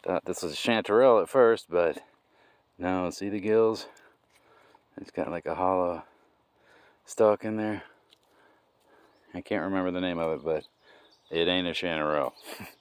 Thought this was a chanterelle at first, but no, see the gills? It's got like a hollow stalk in there. I can't remember the name of it, but it ain't a chanterelle.